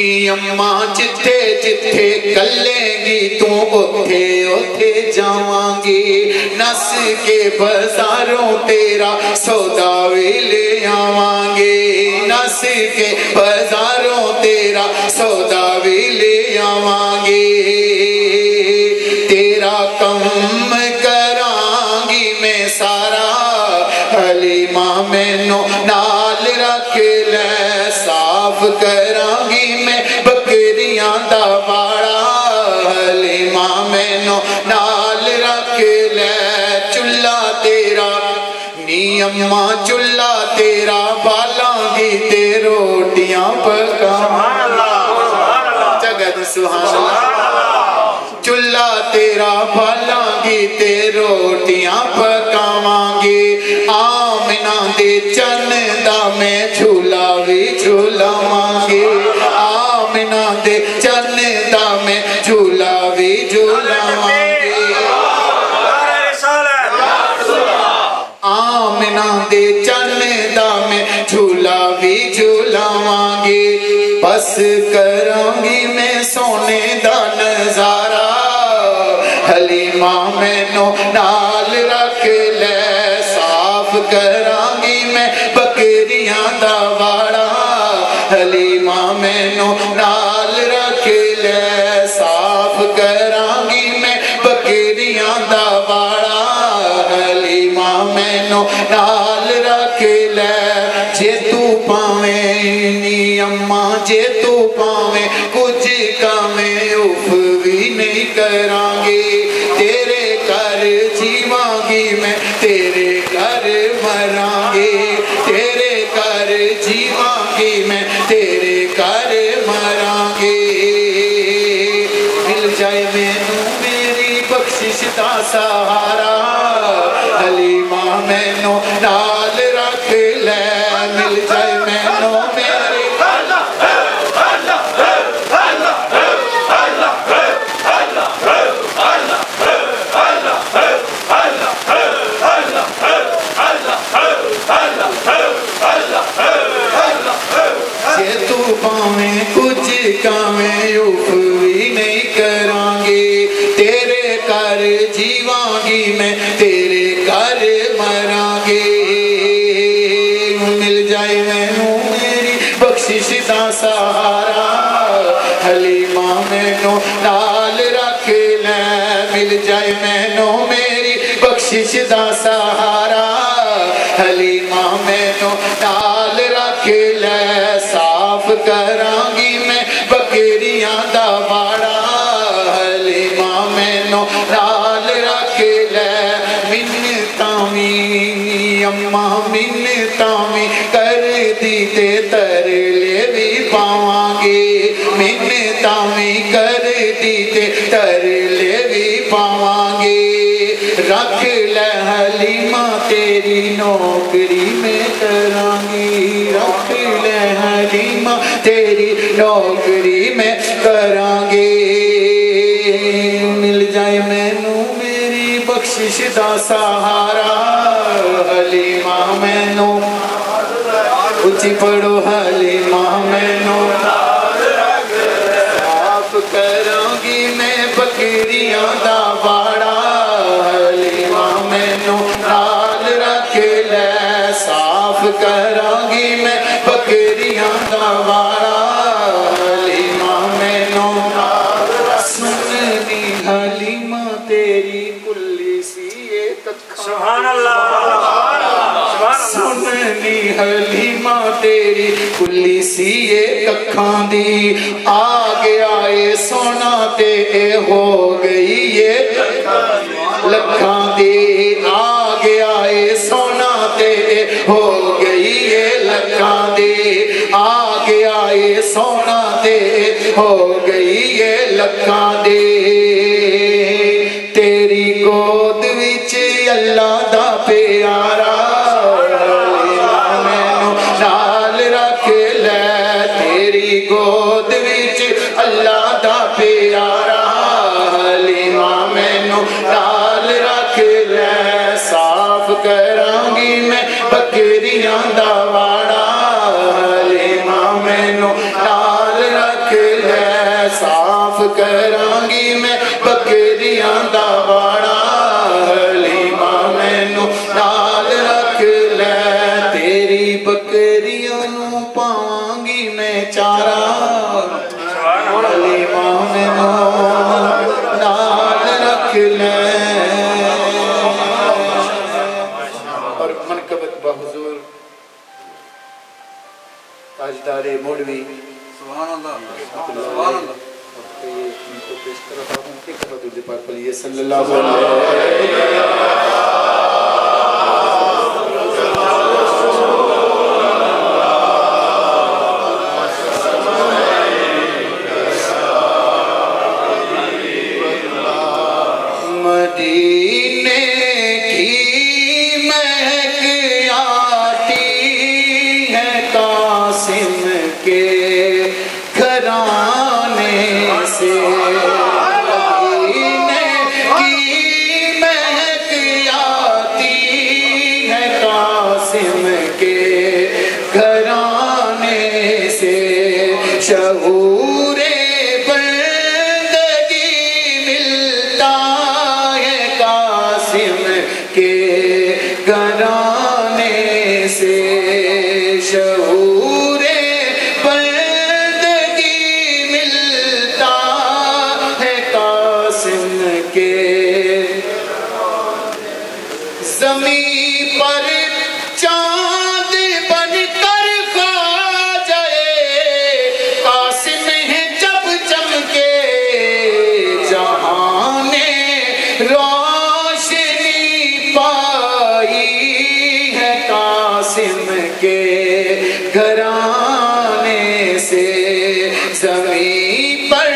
अम्मा जिथे जिथे कल्लेंगी तू उथे उथे जावांगी नस के बाजारों तेरा सौदा भी ले आवांगे नस के बाजारों तेरा सौदा भी ले आवांगे तेरा कम करांगी मैं सारा हलीमा मैनू नाल रख ले साफ करांगी मैं बकरियां दा वाड़ा हलीमा मैनू नाल रख ले चुल्ला तेरा नी अम्मा चुल्ला तेरा बालांगी ते रोटियां पकावांगी जगत सुभान अल्लाह चुल्ला तेरा बालांगी ते रोटियां पकावांगी आमिना दे चन दा मैं झूला भी झूलावांगी आमिना दे चन दा मैं झूला भी झूलावांगी आमिना दे चन दा मैं झूला भी झूलावांगी बस करांगी मैं सोने दा नजारा हलीमा मैनू नाल रख ले साफ करांगी मैं बकरियां दा वाड़ा हलीमा मैनू नाल रख ले साफ करांगी मैं बकरियां दा वाड़ा हलीमा मैनू नाल रख ले जे तू पावें नी अम्मा जे तू पावें कुछ कामें उफ भी नहीं करांगी तेरे घर जीवांगी मैं तेरे घर मरांगी तेरे घर जीवांगी मैं तेरे घर मरांगी मिल जाए मैनू मेरी बख्शिश दा सहारा हलीमा मैनू नाल रख ले मिल जाए मैनू मेरी जे तू पावें कुछ कामें उफ भी नहीं करांगी तेरे घर जीवांगी मैं तेरे घर मरांगी मिल जाए मैनू मेरी बख्शिश दा सहारा हलीमा मैनू नाल रख ले मिल जाए मैनू मेरी बख्शिश दा सहारा हलीमा मैनू नाल रख ले साफ करांगी मैं बकरियां दा वाड़ा हलीमा मैनू नाल रख ले मिन्नतां वी अम्मा मिन्नतां वी कर दी ते तरले भी पावांगे मिन्नतां वी कर दी ते तरले भी पावांगे रख ले हलीमा तेरी नौकरी में करांगी रख ले हलीमा तेरी नौकरी में करांगी मिल जाए मैनू मेरी बख्शिश दा सहारा हलीमा मैनू उची पढ़ो हलीमा मैनू साफ करांगी मैं बकरियां दा वाड़ा हलीमा मैनू नाल रख ले साफ करांगी मैं बकरियां दा वाड़ा हलीमा मैनू सुननी हलीमा तेरी कुल्ली सी सुभान अल्लाह सुननी हलीमा तेरी कुल्ली सी कखां दी आ गया ये सोना ते हो गई ये लखां दी आ गया ये सोना ते हो गई ये लखां दी आ गया ये सोना ते हो गई ये लखां दी तेरी गोद विच अल्लाह दा प्यारा मैनू नाल रख ले तेरी गोद विच अल्लाह दा प्यारा हलीमा मैनू नाल रख ले साफ करांगी मैं बकरियां दा वाड़ा हलीमा मैनू नाल रख اور منقبت بحضور تاجدار مولوی سبحان اللہ سبحان اللہ یہ ان کو پیش کر رہا ہوں کہ حضور پاک پڑھیے صلی اللہ علیہ وسلم مدینے کی مہک آتی ہے قاسم کے گھرانے سے مدینے کی مہک آتی ہے قاسم کے گھرانے سے شعور کے گھرانے سے شعور بندگی ملتا ہے قاسم کے زمین پر چاند بن کر خواجہ قاسم ہے جب چمکے جہاں نے پائی ہے قاسم کے گھرانے سے زمین پر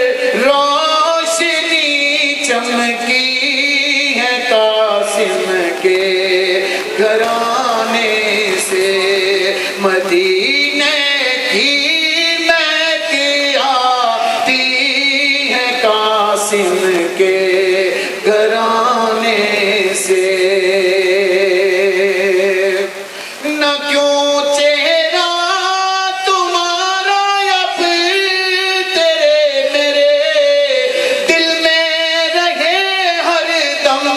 روشنی چمکی ہے قاسم کے گھرانے سے مدینے کی مہک آتی ہے قاسم کے گھرانے سے نہ کیوں چہرہ تمہارا اب تیرے میرے دل میں رہے ہر دم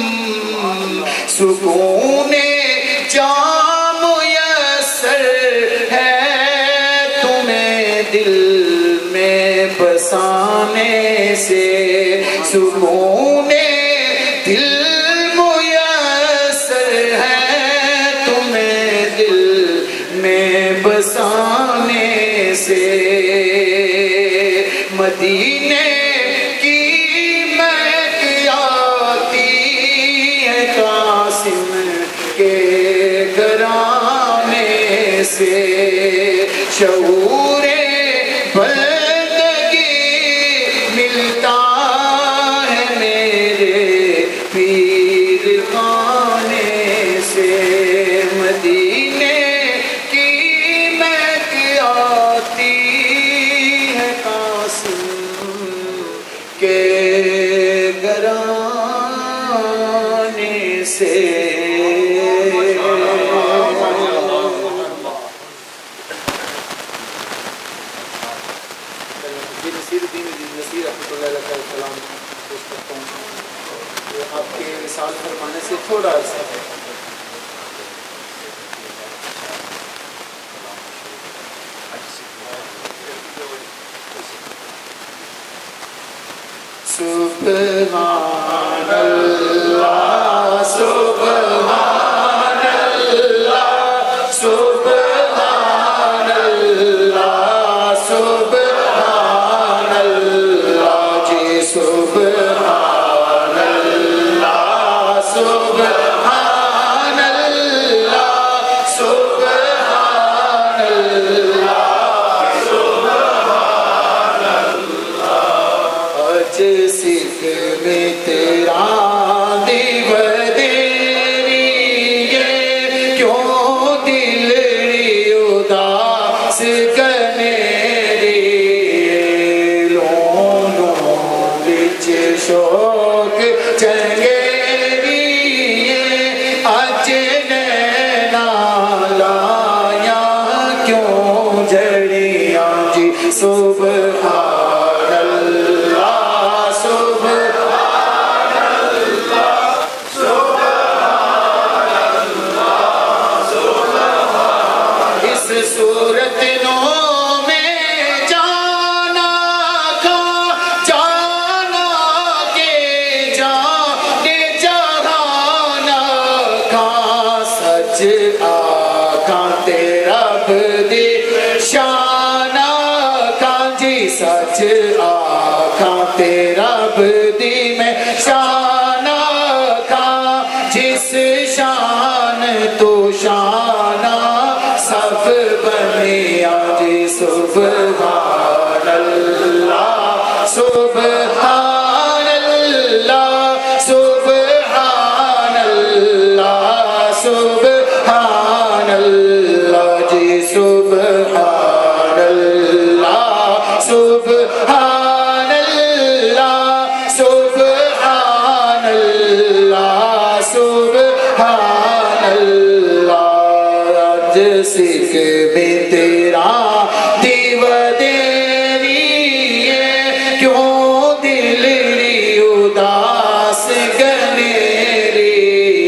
سکون جام میسر ہے تمہیں دل میں بسانے سے سکون دل میسر ہے تمہیں دل میں بسانے سے مدینے کی مہک آتی ہے قاسم کے گھرانے سے شعور بندگی ملتا ہے میرے پیر خانے سے مدینے کی مہک آتی ہے قاسم کے گھرانے سے آپ کے وصال فرمانے سے تھوڑا عرصہ ہے سبحان اللہ سبحان اللہ سبحان اللہ سبحان اللہ جی سبحان اللہ سبحان اللہ سبحان اللہ سبحان اللہ آج سکھ میں सच आखां ते रब दी शान आखां जी सच आखां ते रब दी मैं शान आखां जिस शान तो शाना सब बनिया जी सुभान अल्लाह सुभान अल्लाह सुभान अल्लाह सुभान अल्लाह जी सुभान अल्लाह सुभान अल्लाह सुभान अल्लाह सुभान अल्लाह आज सिख में तेरा दीव देरी क्यों दिल री उदास गनेरी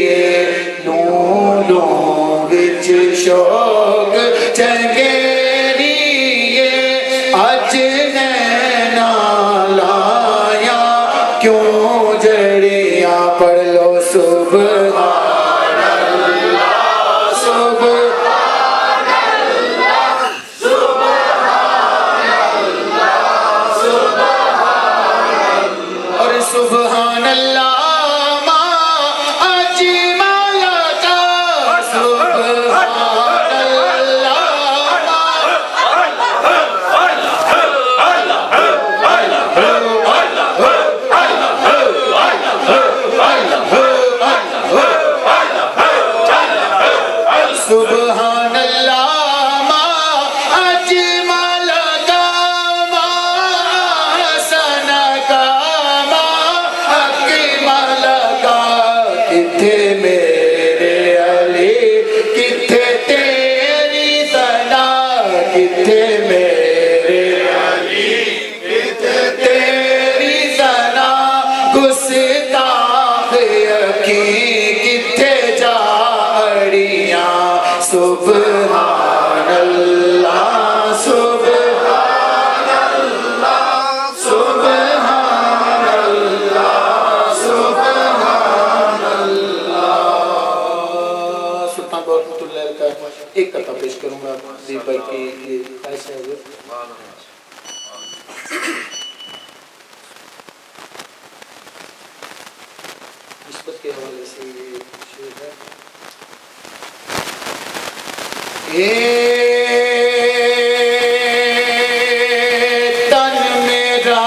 नूनों विच शौक चंगेरी अज नैना लाया क्यों जड़िया पढ़ लो सुभान अल्लाह सुभान अल्लाह सुभान अल्लाह सुभान अल्लाह और सुभान अल्लाह माँ अजमल का सुभान अल्लाह सुभान अल्लाह माँ अजमल का माँ हसन का माँ अकमल का किथे मेरे अली किथे तेरी सना किथे मेरे अली किथे तेरी सना गुस्ताख यकीन किथे जाड़ियाँ सुभान अल्लाह सुभान अल्लाह सुभान अल्लाह सुभान अल्लाह। सुल्तान रहमतुल्लाह का एक कथा पेश करूंगा दीप भाई की ये ऐसे है निस्बत के हवाले से ये शेर है। तन मेरा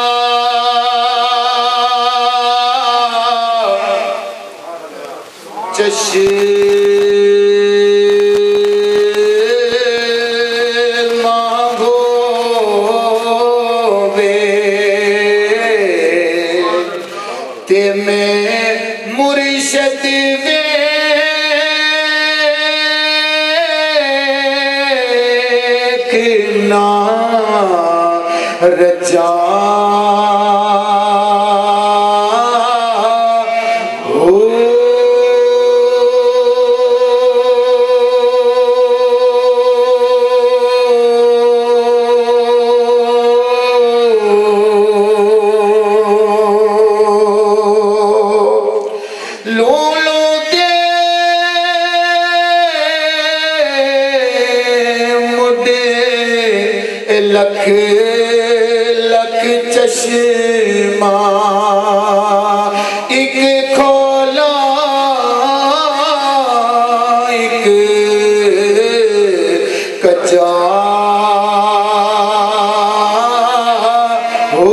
चश्मा गोवे ते मैं मुर्शद वे ना रजा हो लो दे मुडे लख लख चश्मा एक खोला एक कचा हो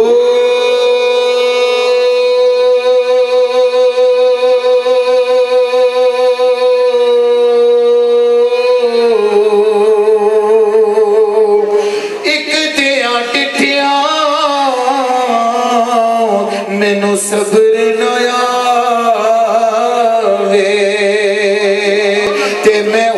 मैनू सब्र न आवे ते मैं